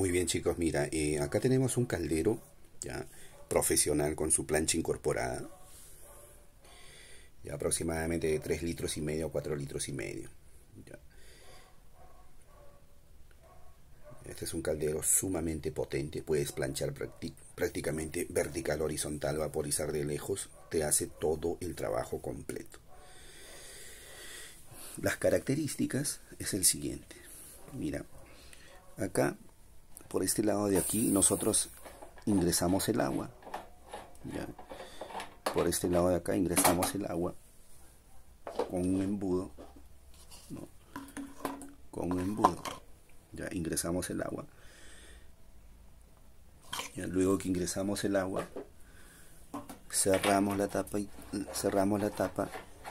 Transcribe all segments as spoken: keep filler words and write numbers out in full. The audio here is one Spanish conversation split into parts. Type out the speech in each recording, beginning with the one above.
Muy bien, chicos, mira, eh, acá tenemos un caldero ya profesional con su plancha incorporada, ya aproximadamente de tres litros y medio a cuatro litros y medio. Ya. Este es un caldero sumamente potente, puedes planchar prácticamente vertical, horizontal, vaporizar de lejos, te hace todo el trabajo completo. Las características es el siguiente, mira, acá por este lado de aquí nosotros ingresamos el agua, ¿ya? Por este lado de acá ingresamos el agua con un embudo, ¿no? Con un embudo, ya ingresamos el agua, ya luego que ingresamos el agua cerramos la tapa y cerramos la tapa,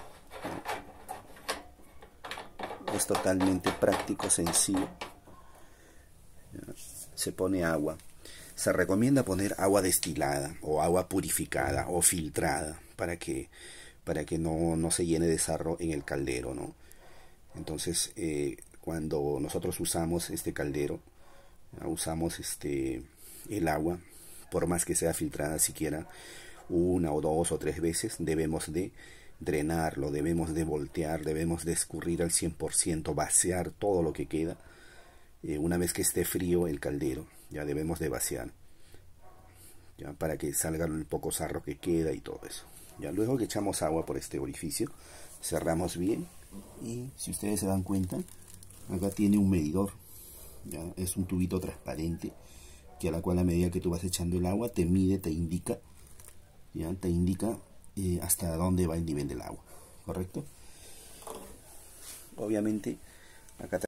¿no? Es totalmente práctico, sencillo, ¿ya? Se pone agua. Se recomienda poner agua destilada o agua purificada o filtrada para que, para que no, no se llene de sarro en el caldero, ¿no? Entonces, eh, cuando nosotros usamos este caldero, usamos este, el agua, por más que sea filtrada siquiera una o dos o tres veces, debemos de drenarlo, debemos de voltear, debemos de escurrir al cien por ciento, vaciar todo lo que queda. Eh, una vez que esté frío el caldero, ya debemos de vaciar, ya para que salga el poco sarro que queda y todo eso. Ya luego que echamos agua por este orificio, cerramos bien y si ustedes se dan cuenta, acá tiene un medidor, ya es un tubito transparente que a la cual a medida que tú vas echando el agua te mide, te indica, ya te indica eh, hasta dónde va el nivel del agua, ¿correcto? Obviamente acá